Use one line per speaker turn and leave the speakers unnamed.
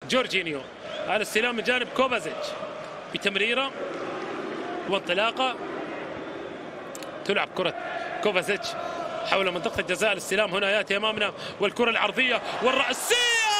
جورجينيو على استلام من جانب كوفازيتش بتمريره وانطلاقه. تلعب كرة كوفازيتش حول منطقة الجزاء. الاستلام هنا ياتي امامنا والكرة العرضية والرأسية